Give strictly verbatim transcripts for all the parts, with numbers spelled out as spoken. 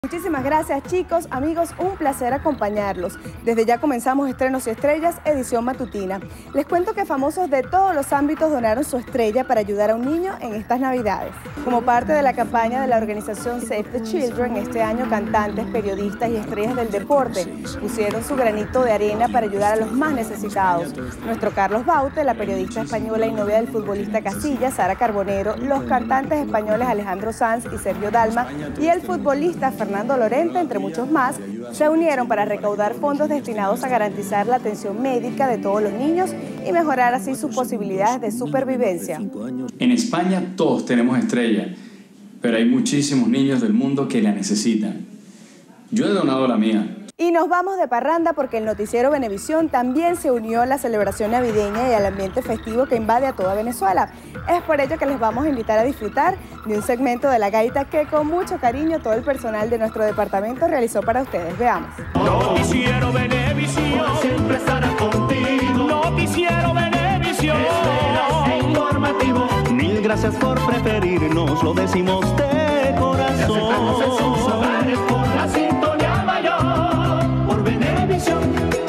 Muchísimas gracias, chicos, amigos, un placer acompañarlos. Desde ya comenzamos Estrenos y Estrellas, edición matutina. Les cuento que famosos de todos los ámbitos donaron su estrella para ayudar a un niño en estas Navidades. Como parte de la campaña de la organización Save the Children, este año cantantes, periodistas y estrellas del deporte pusieron su granito de arena para ayudar a los más necesitados. Nuestro Carlos Baute, la periodista española y novia del futbolista Casillas, Sara Carbonero, los cantantes españoles Alejandro Sanz y Sergio Dalma y el futbolista Fernando Fernando Lorente, entre muchos más, se unieron para recaudar fondos destinados a garantizar la atención médica de todos los niños y mejorar así sus posibilidades de supervivencia. En España todos tenemos estrella, pero hay muchísimos niños del mundo que la necesitan. Yo he donado la mía. Y nos vamos de parranda porque el noticiero Venevisión también se unió a la celebración navideña y al ambiente festivo que invade a toda Venezuela. Es por ello que les vamos a invitar a disfrutar de un segmento de la gaita que con mucho cariño todo el personal de nuestro departamento realizó para ustedes. Veamos. Noticiero Venevisión siempre estará contigo. Noticiero Venevisión es informativo. Mil gracias por preferirnos, lo decimos de corazón. Te en sus hogares por la sintonía mayor, por Venevisión.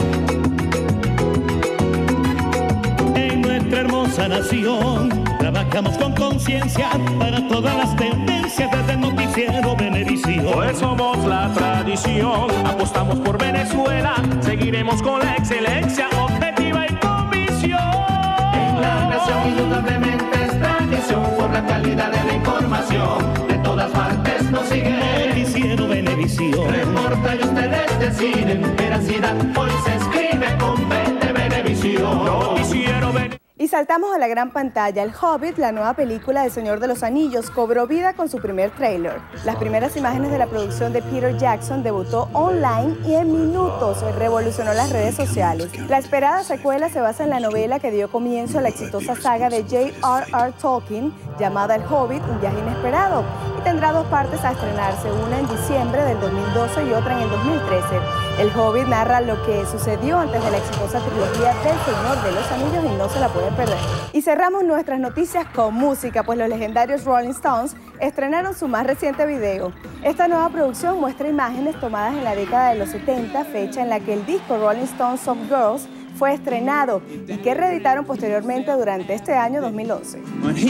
En nuestra hermosa nación trabajamos con conciencia para todas las tendencias desde el noticiero Venevisión. Pues somos la tradición, apostamos por Venezuela, seguiremos con la excelencia objetiva y con visión. En la nación indudablemente es tradición por la calidad de la información. De todas partes nos sigue Noticiero Venevisión. Reporta y ustedes deciden, veracidad hoy se escribe con V de Venevisión. Noticiero Venevisión. Y saltamos a la gran pantalla. El Hobbit, la nueva película del Señor de los Anillos, cobró vida con su primer tráiler. Las primeras imágenes de la producción de Peter Jackson debutó online y en minutos revolucionó las redes sociales. La esperada secuela se basa en la novela que dio comienzo a la exitosa saga de J R R Tolkien, llamada El Hobbit, un viaje inesperado, y tendrá dos partes a estrenarse, una en diciembre del dos mil doce y otra en el dos mil trece. El Hobbit narra lo que sucedió antes de la exitosa trilogía del Señor de los Anillos y no se la puede perder. Y cerramos nuestras noticias con música, pues los legendarios Rolling Stones estrenaron su más reciente video. Esta nueva producción muestra imágenes tomadas en la década de los setenta, fecha en la que el disco Rolling Stones Soft Girls fue estrenado y que reeditaron posteriormente durante este año dos mil once.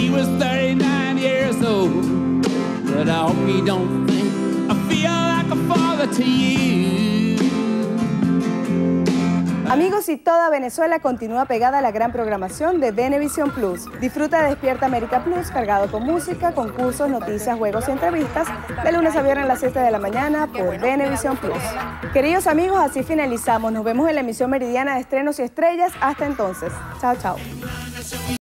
Amigos, y toda Venezuela continúa pegada a la gran programación de Venevisión Plus. Disfruta de Despierta América Plus, cargado con música, concursos, noticias, juegos y entrevistas, de lunes a viernes a las siete de la mañana por Venevisión Plus. Queridos amigos, así finalizamos. Nos vemos en la emisión meridiana de Estrenos y Estrellas. Hasta entonces. Chao, chao.